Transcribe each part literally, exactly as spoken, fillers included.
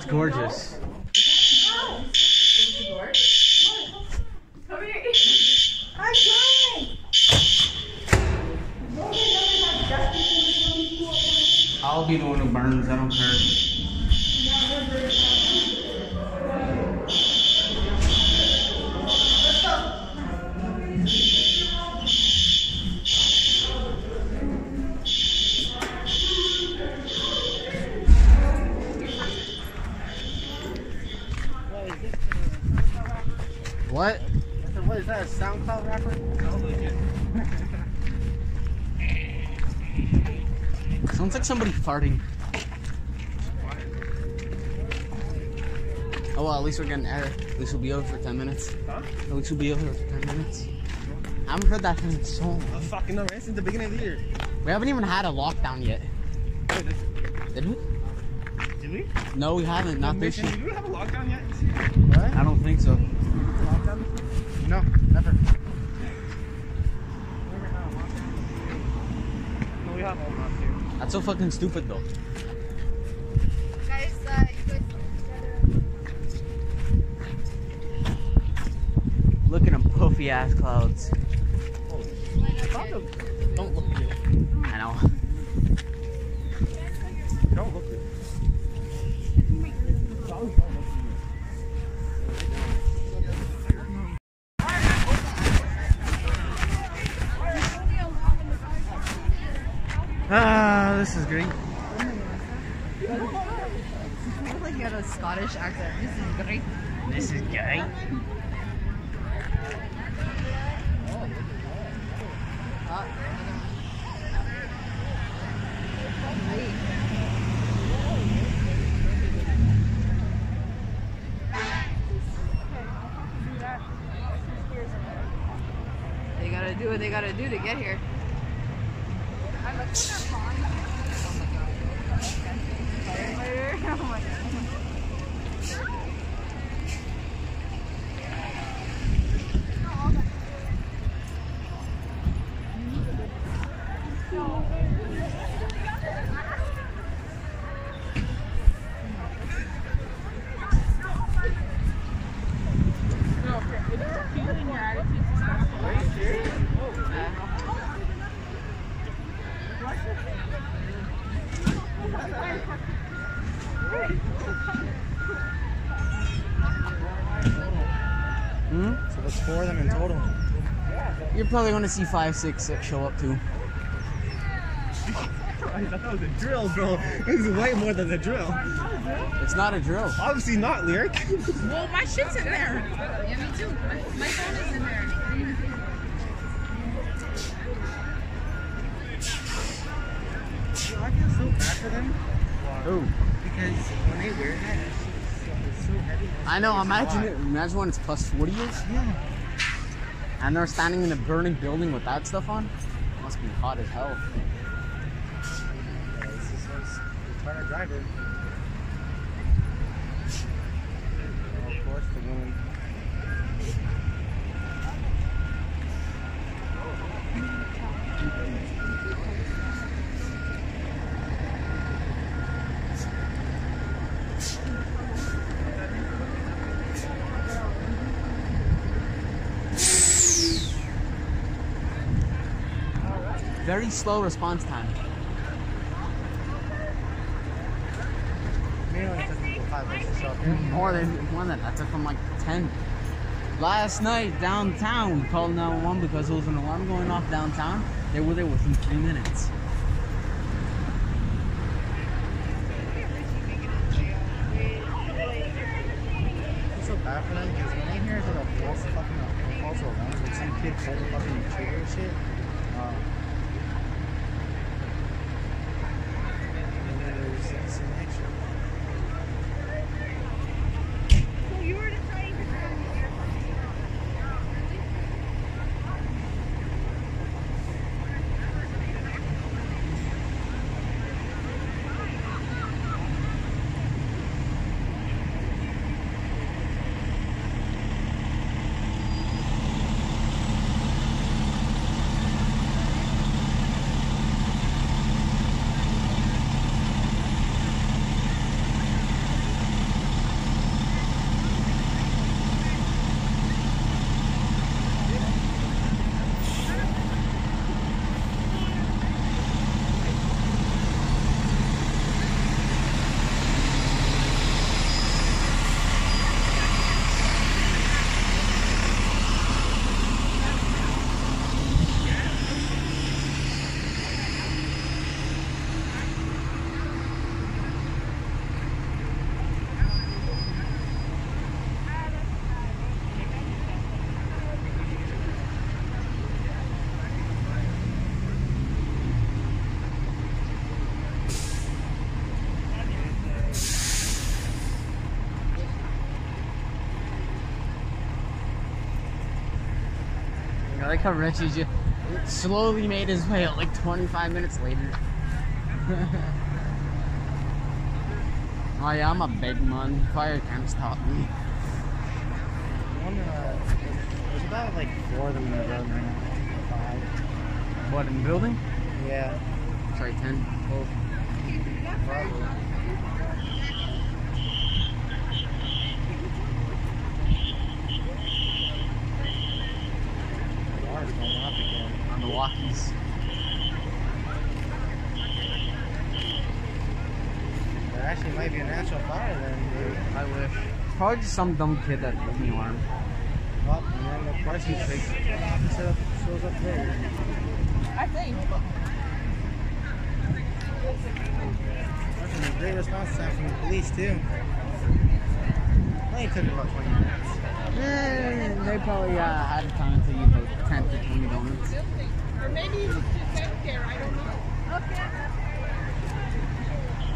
gorgeous. Come here. I'm trying. I'll be the one who burns. I don't care. What? What is that, a SoundCloud rapper? Sounds like somebody farting. Oh well, at least we're getting air. At least we'll be over for ten minutes. Huh? At least we'll be over for ten minutes. I haven't heard that in so long. I fucking know, right? Since the beginning of the year. We haven't even had a lockdown yet. Did we? Did we? No, we haven't. Not this year. Did we have a lockdown yet? What? I don't think so. Lockdown? No, never. No, we have all last year. That's so fucking stupid though. Guys, uh, you guys Look at them puffy ass clouds. Don't look good. I know. Don't look good. Ah, this is great. You look like you had a Scottish accent. This is great. This is great. They gotta do what they gotta do to get here. Oh my god. Hmm? So there's four of them in total. You're probably going to see five, six, six show up too. I thought that was a drill, bro. This is way more than a drill. It's not a drill. Obviously not, Lyric. Well, my shit's in there. Yeah, me too. My, my phone is in there. I feel so bad for them. Oh. Because when they wear that, it's so heavy. I know, imagine it. Imagine when it's plus forty years. Yeah. And they're standing in a burning building with that stuff on. Must be hot as hell. Yeah, this is what's trying to drive it. And of course, the woman. Very slow response time. Mainly took me five minutes or so. Okay? More than more than that. That took from like ten. Last night downtown, we called nine one one because there was an alarm going off downtown. They were there within three minutes. It's so bad for them because when they hear like a false fucking a false alarm, like some kid pulled a fucking trigger and shit. Uh, and then there's some extra. So you were deciding to go to the airport. I like how Richie just slowly made his way out like twenty-five minutes later. Oh yeah, I'm a big man. Fire camps taught me. One, uh, there's about like four of them in the road right now. Five. What, in the building? Yeah. Sorry, ten. twelve. Probably. The water's going up again. On the walkies. There actually might be a natural fire then, dude. I wish. Probably just some dumb kid that lit me alarm. Well, and then the person shows up, shows up later. I think. That's a great response time from the police too. Only took about twenty minutes. Eh, they probably uh, had time to eat about ten to twenty donuts. Or maybe he was just out there, I don't know. Okay.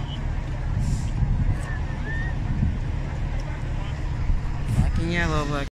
Black and yellow, black.